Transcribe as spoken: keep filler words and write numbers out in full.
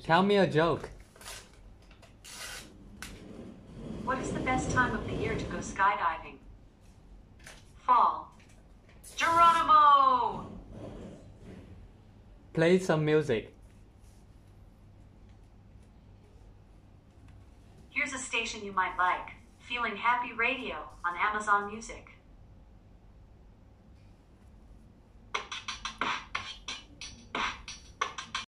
Tell me a joke. What is the best time of the year to go skydiving? Fall. Geronimo! Play some music. Here's a station you might like. Feeling Happy Radio on Amazon Music.